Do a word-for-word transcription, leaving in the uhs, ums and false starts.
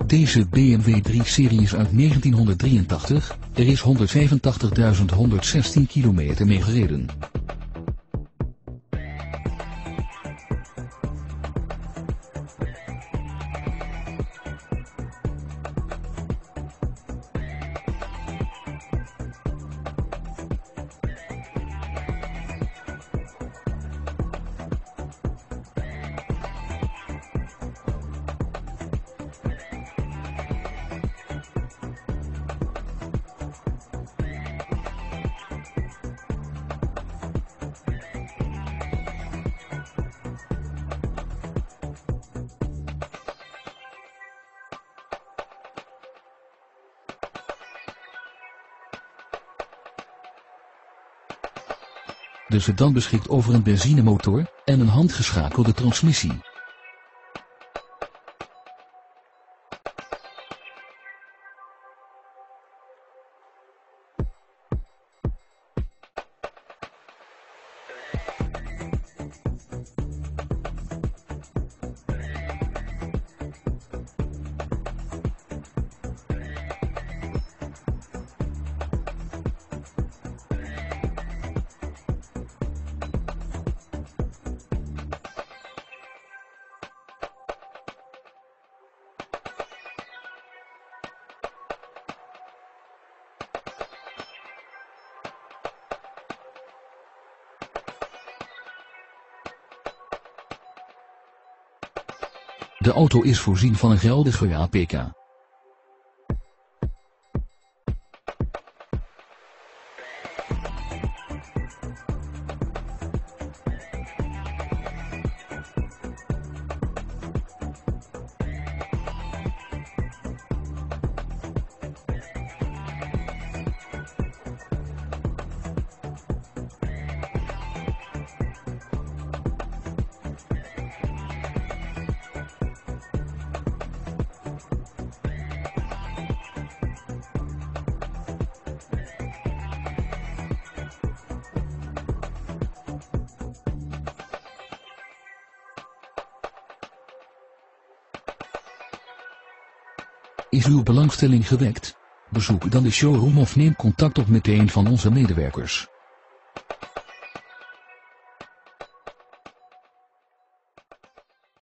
Deze B M W drie-serie is uit negentienhonderddrieëntachtig, er is honderdvijfentachtigduizend honderdzestien kilometer mee gereden. De sedan beschikt over een benzinemotor en een handgeschakelde transmissie. De auto is voorzien van een geldige A P K. Is uw belangstelling gewekt? Bezoek dan de showroom of neem contact op met een van onze medewerkers.